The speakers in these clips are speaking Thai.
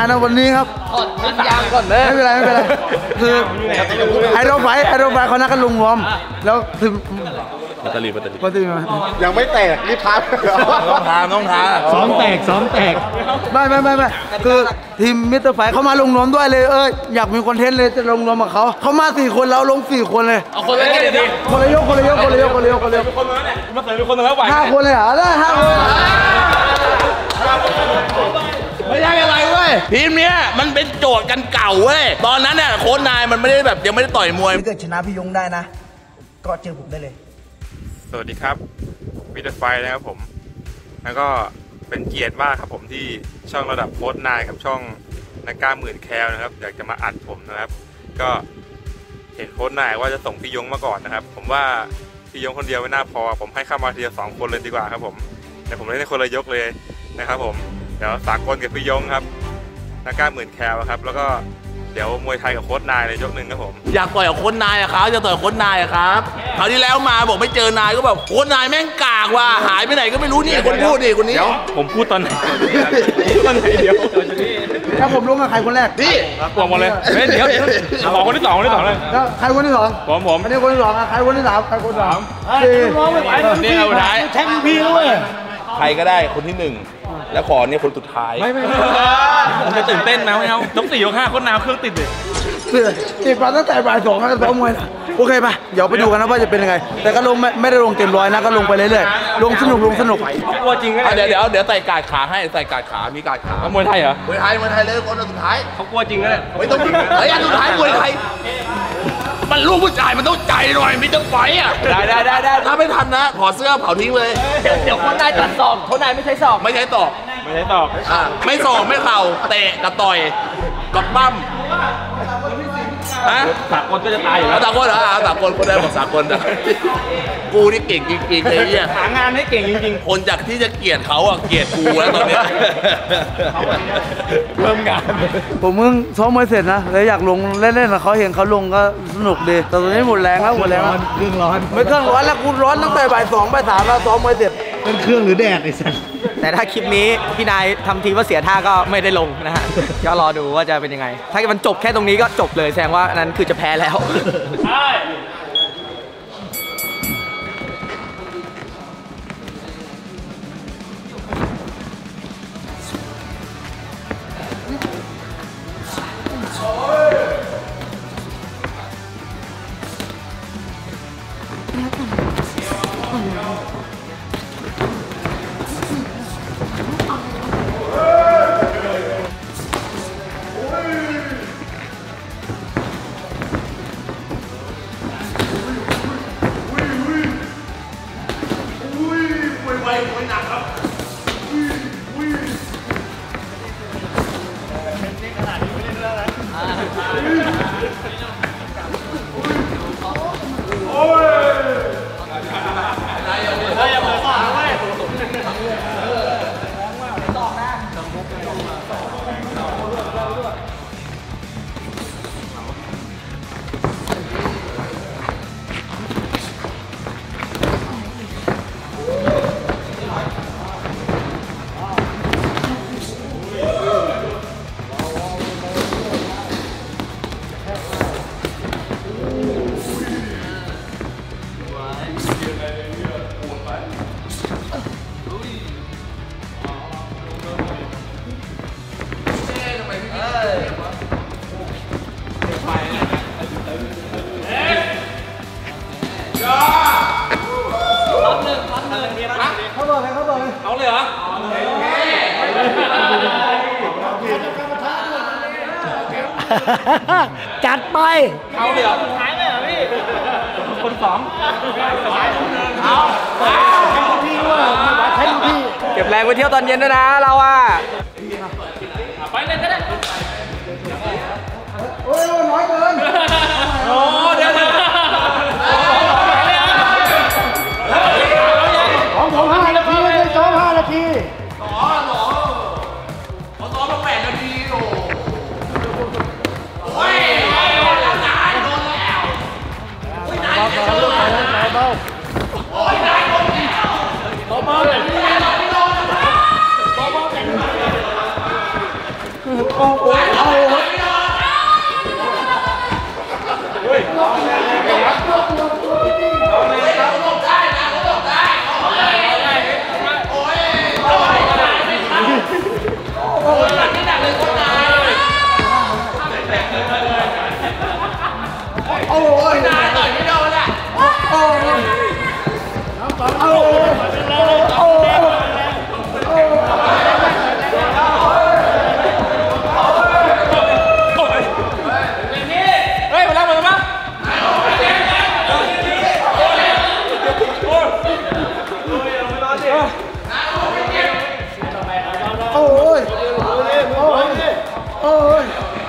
ายนะวันนี้ครับมันยางก่อนเลยไม่เป็นไรคือไอดอลไฟเขานัดกันลงรวมแล้วคือปัตตานียังไม่แตกรีบทาต้องทาซ้อมแตกไม่คือทีมมิสเตอร์ไฟเขามาลงรวมด้วยเลยอยากมีคอนเทนต์เลยจะลงรวมกับเขามา4 คนแล้วลง4 คนเลยเอาคนละดิคนละยกมาเสริมคนแล้วไหว5 คนเลยเหรอได้5 คนไม่ใช่อะไรเว้ยทีมเนี้ยมันเป็นโจทย์กันเก่าเว้ยตอนนั้นเนี่ยโค้ชนายมันไม่ได้แบบยังไม่ได้ต่อยมวยถ้าเกิดชนะพี่ยงได้นะก็เจอผมได้เลยสวัสดีครับมิสเตอร์ไฟนะครับผมแล้วก็เป็นเกียรติมากครับผมที่ช่องระดับโค้ชนายกับช่องนักกล้าหมื่นแคลนะครับอยากจะมาอัดผมนะครับก็เห็นโค้ชนายว่าจะส่งพี่ยงมาก่อนนะครับผมว่าพี่ยงคนเดียวไม่น่าพอผมให้เข้ามาทีละ2 คนเลยดีกว่าครับผมแต่ผมเล่นคนละยกเลยนะครับผมเดี๋ยวสากลกับพี่ยงครับนักกล้าหมื่นแคลครับแล้วก็เดี๋ยวมวยไทยกับโค้ชนายเลยยก 1ครับผมอยากต่อยกับโค้ชนายอะครับจะต่อยโค้ชนายอะครับคราวที่แล้วมาบอกไม่เจอนายก็แบบโค้ชนายแม่งกากว่ะหายไปไหนก็ไม่รู้นี่คนพูดดิคนนี้เดี๋ยวผมพูดตอนไหนเดี๋ยวถ้าผมลงกับใครคนแรกพี่บอกหมดเลยเดี๋ยวบอกคนที่ 2เลยแล้วใครคนที่2 ผมอันนี้คนที่2ใครคนที่3ใครคนที่3 น้องไม่ไหวนี่เอาท้ายแชมป์พี่เลยใครก็ได้คนที่1แล้วขอเนี่ยคนสุดท้ายไม่ผมจะตื่นเต้นนะไม่เอายก 4 ยก 5คนน้ำเครื่องติดเลยติดมาตั้งแต่บ่าย 2แล้วซ้อมมวยนะโอเคป่ะเดี๋ยวไปดูกันนะว่าจะเป็นยังไงแต่ก็ลงไม่ได้ลงเต็มร้อยนะก็ลงไปเรื่อยๆลงสนุกกลัวจริงเดี๋ยวใส่กาดขาให้ใส่กาดขามีกาดขามวยไทยเหรอมวยไทยเลยคนสุดท้ายเขากลัวจริงเลยไม่ต้องเฮ้ยสุดท้ายมวยไทยมันลูกผู้ชายมันต้องใจหน่อยมิสเตอร์ไฟอ่ะได้ถ้าไม่ทันนะขอเสื้อเผาทิ้งเลยเดี๋ยวคนนายตัดศอกคนนายไม่ใช่ศอกไม่ใช่ศอกไม่ศอกไม่เข่าเตะกับต่อยกับปั้มสากลก็จะตายอยู่แล้วสากลเหรอสากลคนได้บอกสากลนะกูนี่เก่งจริงๆเลยเนี่ยหางานให้เก่งจริงๆคนจากที่จะเกลียดเขาอ่ะเกลียดกูแล้วตอนนี้เพิ่มงานผมเพิ่งซ้อมมวยเสร็จนะเลยอยากลงเล่นๆกับเขาเห็นเขาลงก็สนุกดีแต่ตอนนี้หมดแรงแล้วเครื่องร้อนไม่เครื่องร้อนแล้วกูร้อนตั้งแต่บ่าย 2บ่าย 3แล้วซ้อมมวยเสร็จเป็นเครื่องหรือแดดไอ้สัสแต่ถ้าคลิปนี้พี่นายทำทีว่าเสียท่าก็ไม่ได้ลงนะฮะก็รอดูว่าจะเป็นยังไงถ้ามันจบแค่ตรงนี้ก็จบเลยแสดงว่านั้นคือจะแพ้แล้วเอาเลยเหรอจัดไปเอาเลยเหรอท้ายเลยเหรอพี่คน2เอาพี่ว่าใช้พี่เก็บแรงไปเที่ยวตอนเย็นด้วยนะเราอ่ะไปเลยก็ได้โอ้ยน้อยเกินโอ้เดี๋ยวของผม5 นาทีไม่ใช่ซ้อม5 นาทีเขาซ้อมมา8 นาทีโอ้ยนายโดนแล้วโอ้ยนายโดนแล้วโอ้ยนายโดนแล้วเบาๆโอ้ยนายต่อยไม่โดนอ่ะโอ้ยโอ้เฮ้ยมาแล้วมาโอ้ยโอ้ย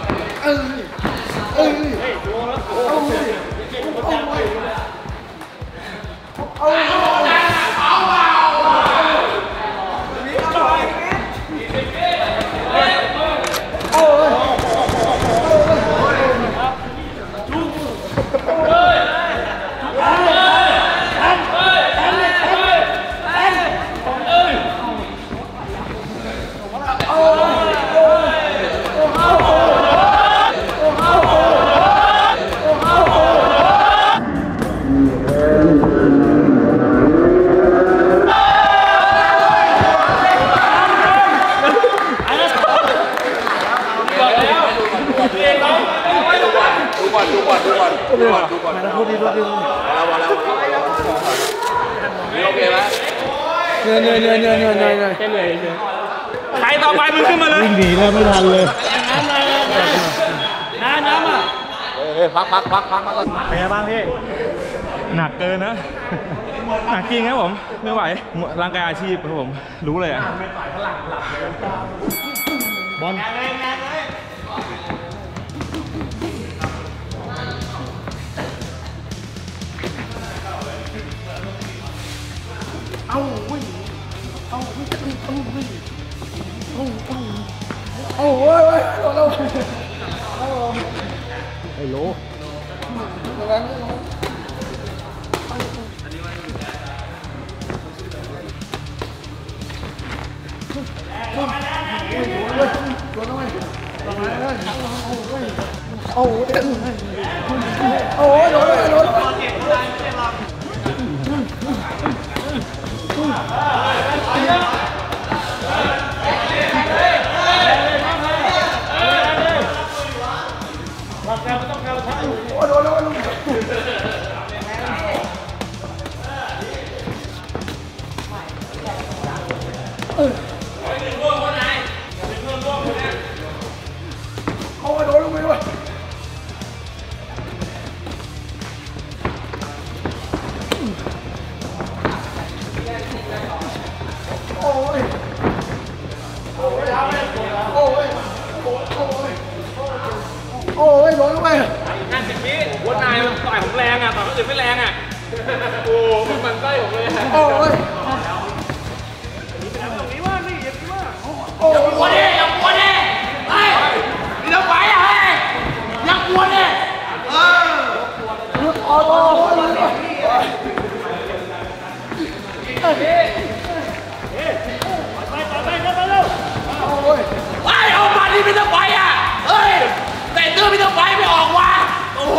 เหนื่อยใครต่อไปมึงขึ้นมาเลยวิ่งหนีแล้วไม่ทันเลยน้ำอ่ะพักเป็นไงบ้างพี่หนักเกินนะ หนักจริงครับผม ไม่ไหวร่างกายอาชีพครับผม รู้เลยอ่ะบอลไอ้โลวันนายมันต่อยผมแรงอ่ะต่อยคนอื่นไม่แรงอ่ะโอ้มันใกล้ผมเลยอย่ากลัวดิอย่ากลัวดิเฮ้ยนี่เราไปอ่ะเฮ้ยอย่ากลัวดิไอ้เอามาดิไม่ต้องไปอ่ะเฮ้ยแต่เตื้อไม่ต้องไปไม่ออกว่ะโอ้โห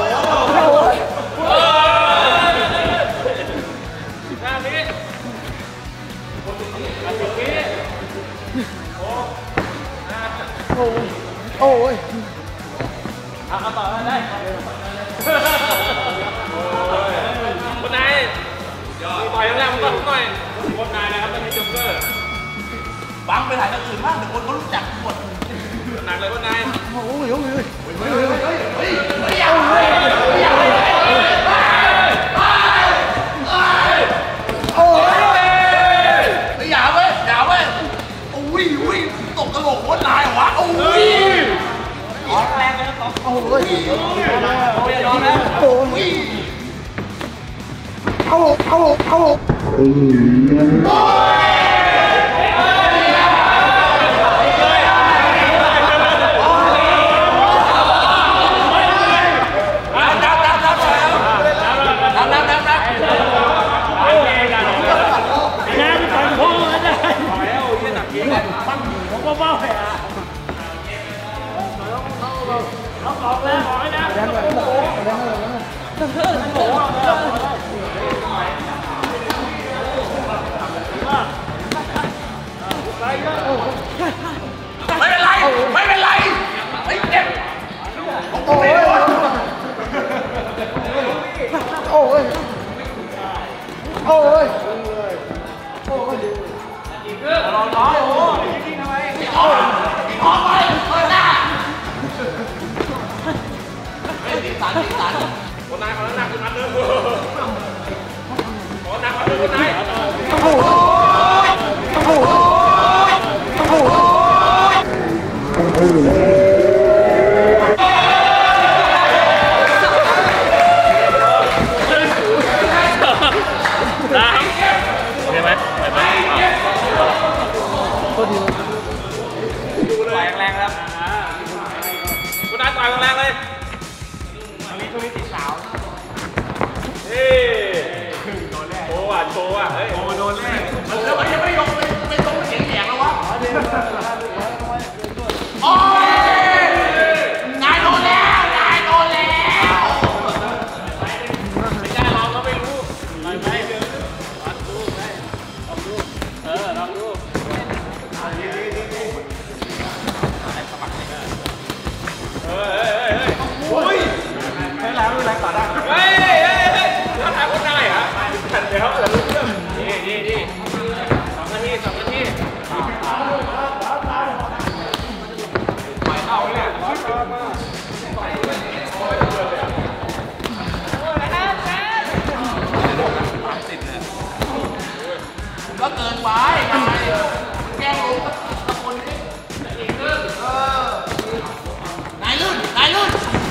เอาต่อได้คนนายต่อยแรงๆมันก็หน่อยคนนายนะครับตอนนี้จ็อกเกอร์บังไปถ่ายตะอื่นบ้างแต่คนเขารู้จักหมดหนักเลยคนนายอย่าเว้ยโอ้ยตกกระโหลกคนนายเหรอวะโอ้ยแรงเลยครับโอ้ยยอมแล้วโอ้ยไม่เป็นไรไอ้เจ็บโอ้ยคนนายขอน้ำหนักขึ้นมาเดิมขอหนักมาเดิมคนนายได้ไหมได้ไหมต่อยแรงๆครับคนนายต่อยแรงๆเลยช่วงนี้ติดสาวเฮ้ยโชว์อ่ะโชว์อ่ะเฮ้ยโชว์โดนแรกแล้วมันยังไม่ยกไม่ต้องเสียงแหงแล้ววะโอ้ยนายโดนแล้วนายโดนแล้วไม่กล้าลองก็ไม่รู้ลองดูลองดูโอ้ยไม่แล้วไม่แล้วต่อได้เฮ้ยถ้าทางคนได้เหรอเดี๋ยวเรารู้เรื่องนี่2 นาทีไปเข้าเนี่ยก็เกินไปแกล้งลงตะโกนนี่นายลื่นนายลื่น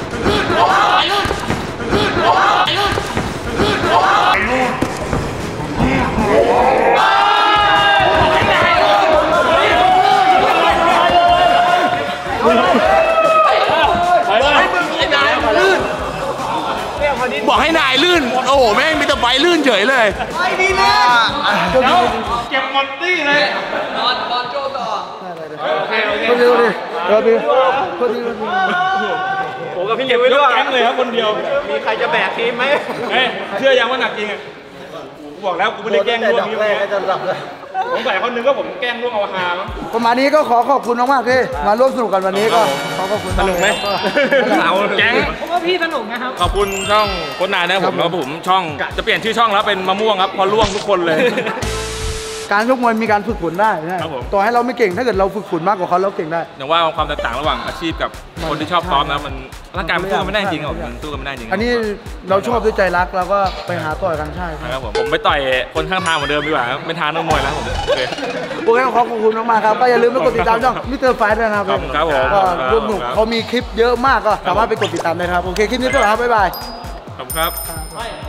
บอกให้นายลื่นโอ้โหแม่งมีแต่ใบลื่นเฉยเลยไอ้ดีเลยเก็บหมดตี้เลยบอลโจต่อโอเคผมกับพี่เลี้ยงไว้ด้วยแก๊งเลยครับคนเดียวมีใครจะแบกทีมไหมเชื่อยังว่าหนักจริงอ่ะกูบอกแล้วกูไม่ได้แกล้งร่วงนี่ผมใส่คนนึงก็ผมแกล้งร่วงเอาฮามั้งประมาณนี้ก็ขอบคุณมากๆที่มาร่วมสนุกกันวันนี้ก็ขอบคุณสนุกไหมเอาแก๊งผมว่าพี่สนุกนะครับขอบคุณช่องโค้ชนายนะครับผมแล้วผมช่องจะเปลี่ยนชื่อช่องแล้วเป็นมะม่วงครับพอร่วงทุกคนเลยการชกมวยมีการฝึกฝนได้ต่อให้เราไม่เก่งถ้าเกิดเราฝึกฝนมากกว่าเขาเราเก่งได้อย่างว่าความแตกต่างระหว่างอาชีพกับคนที่ชอบซ้อมนะมันร่างกายมันสู้กันไม่ได้จริงครับมันสู้กันไม่ได้จริงอันนี้เราชอบด้วยใจรักเราก็ไปหาต่อยกันใช่ครับผมไปต่อยคนข้างทางเหมือนเดิมดีกว่าเป็นทางนักมวยแล้วผมโอเคขอบคุณมากๆครับก็อย่าลืมไปกดติดตามช่องมิสเตอร์ไฟท์ด้วยนะครับครับผมก็ร่วมสนุกเขามีคลิปเยอะมากก็สามารถไปกดติดตามได้ครับโอเคคลิปนี้ก็ครับบ๊ายบายขอบคุณครับ